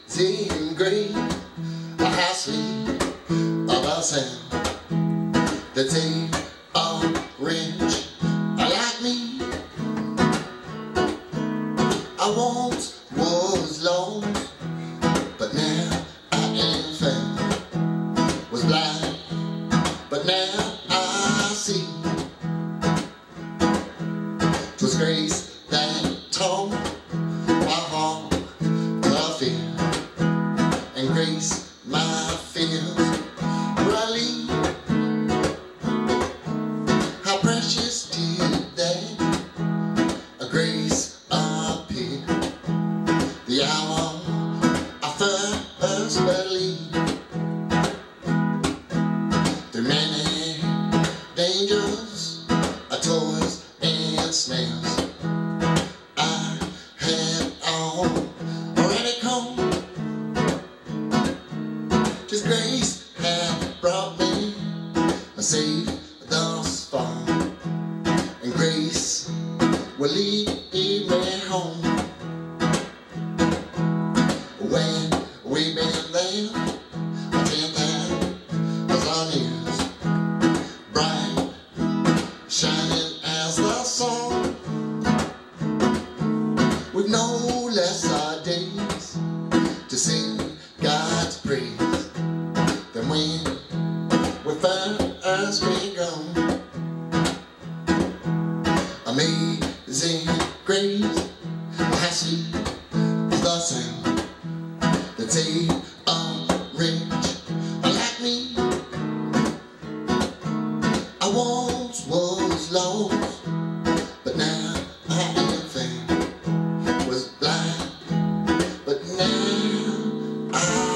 amazing grace, how sweet of a sound that saved a wretch like me. I once was lost, but now I am found. Was blind, but now I see. 'Twas grace that taught my heart to fear, and grace my fears relieve. How precious did that grace appear, the hour I first believed. Through many dangers, toils and snares, I had already come. 'Tis grace had brought me safe thus far, and grace will lead me home. When we've been there 10,000 years, bright shining as the sun, with no lesser days to sing God's praise than when we first begun. Amazing grace, how sweet is the sound that saved a wretch like me. I once was lost, but now I am found. Was blind, but now I